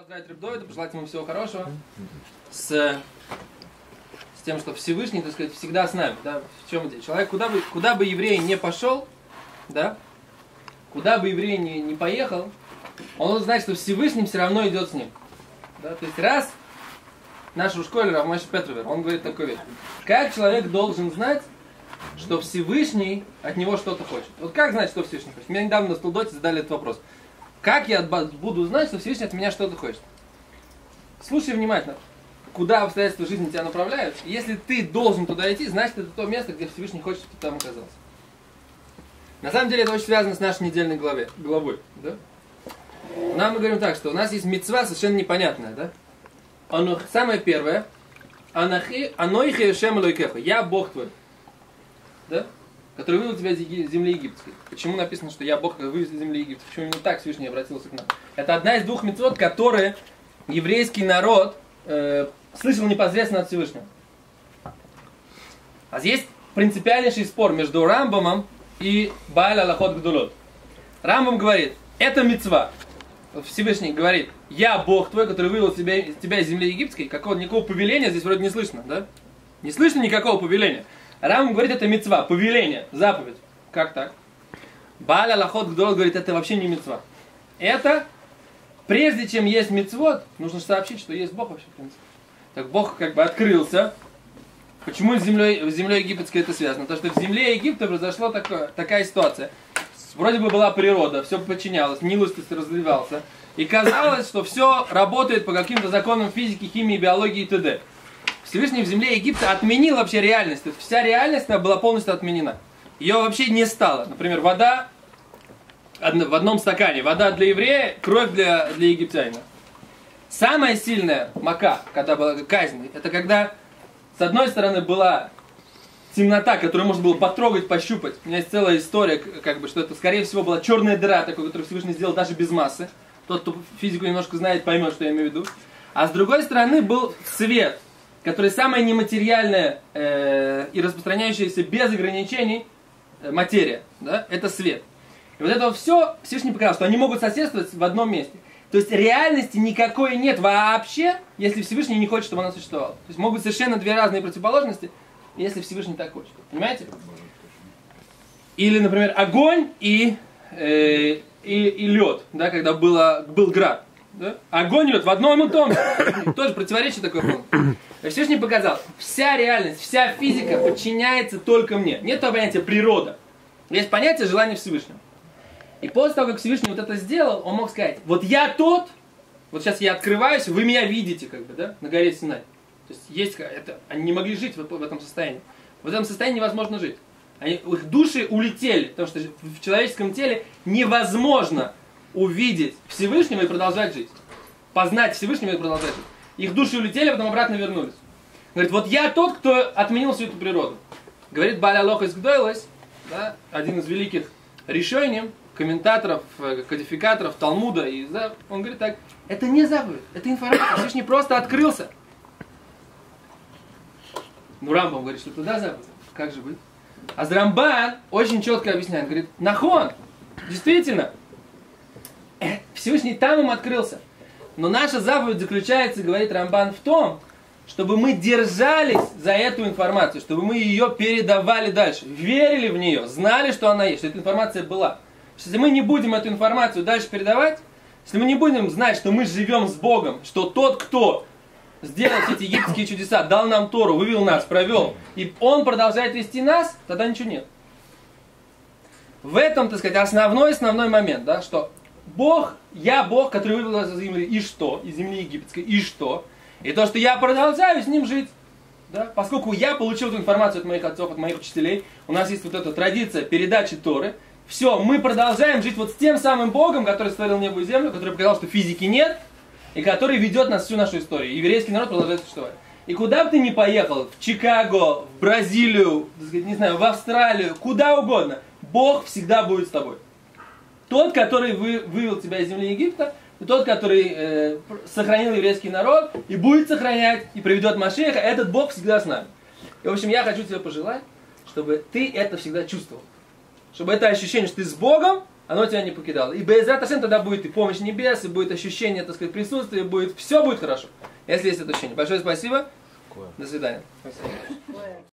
поздравить Реб Довида, пожелать ему всего хорошего, с тем, что Всевышний, так сказать, всегда с нами. Да? В чем дело? Человек, куда бы еврей не пошел, да? Куда бы еврей не поехал, он должен знать, что Всевышний все равно идет с ним. Да? То есть раз наш школе Рав Моше Петровер, он говорит такую вещь. Как человек должен знать, что Всевышний от него что-то хочет? Вот как знать, что Всевышний хочет? Меня недавно на Столдоте задали этот вопрос. Как я буду знать, что Всевышний от меня что-то хочет? Слушай внимательно. Куда обстоятельства жизни тебя направляют? Если ты должен туда идти, значит, это то место, где Всевышний хочет, чтобы ты там оказался. На самом деле, это очень связано с нашей недельной главой. Да? Нам мы говорим так, что у нас есть мицва совершенно непонятная. Да? Самое первое. Анохи Ешем Элокеха. Я Бог твой. Да? Который вывел тебя из земли египетской. Почему написано, что я Бог, который вывел из земли египетской? Почему именно так Всевышний обратился к нам? Это одна из двух мицвот, которые еврейский народ слышал непосредственно от Всевышнего. А есть принципиальнейший спор между Рамбамом и Бааль Алахот Гдулот. Рамбам говорит, это мицва. Всевышний говорит, я Бог твой, который вывел тебя из земли египетской. Никакого повеления здесь вроде не слышно, да? Не слышно никакого повеления. Рамбам говорит, это мицва, повеление, заповедь. Как так? Бааль Алахот Гдулот говорит, это вообще не мицва. Это, прежде чем есть мицвот, нужно сообщить, что есть Бог вообще, в принципе. Так Бог как бы открылся. Почему с землей египетской это связано? Потому что в земле Египта произошла такая ситуация. Вроде бы была природа, все подчинялось, Нил разливался. И казалось, что все работает по каким-то законам физики, химии, биологии и т.д. Всевышний в земле Египта отменил вообще реальность. То есть вся реальность была полностью отменена. Ее вообще не стало. Например, вода в одном стакане. Вода для еврея, кровь для египтянина. Самая сильная мака, когда была казнь, это когда с одной стороны была темнота, которую можно было потрогать, пощупать. У меня есть целая история, как бы, что это, скорее всего, была черная дыра, такой, которую Всевышний сделал даже без массы. Тот, кто физику немножко знает, поймет, что я имею в виду. А с другой стороны был свет, который самая нематериальная и распространяющаяся без ограничений материя. Да? Это свет. И вот это все Всевышний показал, что они могут соседствовать в одном месте. То есть реальности никакой нет вообще, если Всевышний не хочет, чтобы она существовала. То есть могут совершенно две разные противоположности, если Всевышний так хочет. Понимаете? Или, например, огонь и лед, да, когда был град. Да? Огонь и лед в одном и том же. Тоже противоречие такое было. Всевышний показал, вся реальность, вся физика подчиняется только мне. Нет того понятия природа. Есть понятие желания Всевышнего. И после того, как Всевышний вот это сделал, он мог сказать, вот я тот, вот сейчас я открываюсь, вы меня видите, как бы, да, на горе Синай. То есть они не могли жить в этом состоянии. В этом состоянии невозможно жить. Их души улетели, потому что в человеческом теле невозможно увидеть Всевышнего и продолжать жить. Познать Всевышнего и продолжать жить. Их души улетели, а потом обратно вернулись. Говорит, вот я тот, кто отменил всю эту природу. Говорит Бааль Алохес Гдойлес, да, один из великих решений, комментаторов, кодификаторов Талмуда, он говорит так, это не заповедь, это информация, Всевышний просто открылся. Ну, Рамбам говорит, что это да, заповедь, как же быть? А Рамбан очень четко объясняет, говорит, нахон, действительно, Всевышний там им открылся. Но наша заповедь заключается, говорит Рамбан, в том, чтобы мы держались за эту информацию, чтобы мы ее передавали дальше, верили в нее, знали, что она есть, что эта информация была. Если мы не будем эту информацию дальше передавать, если мы не будем знать, что мы живем с Богом, что тот, кто сделал все эти египетские чудеса, дал нам Тору, вывел нас, провел, и Он продолжает вести нас, тогда ничего нет. В этом, так сказать, основной момент, да, что Бог, я Бог, который вывел нас из земли, и что? Из земли египетской, и что? И то, что я продолжаю с Ним жить. Да? Поскольку я получил эту информацию от моих отцов, от моих учителей, у нас есть вот эта традиция передачи Торы, все, мы продолжаем жить вот с тем самым Богом, который створил небо и землю, который показал, что физики нет, и который ведет нас всю нашу историю. Еврейский народ продолжает существовать. И куда бы ты ни поехал, в Чикаго, в Бразилию, не знаю, в Австралию, куда угодно, Бог всегда будет с тобой. Тот, который вывел тебя из земли Египта, и тот, который сохранил еврейский народ, и будет сохранять, и приведет Машиаха, этот Бог всегда с нами. И, в общем, я хочу тебе пожелать, чтобы ты это всегда чувствовал. Чтобы это ощущение, что ты с Богом, оно тебя не покидало. И Бе'эзрат Ашем тогда будет и помощь небес, и будет ощущение, так сказать, присутствия, будет, все будет хорошо. Если есть это ощущение. Большое спасибо. До свидания. Спасибо.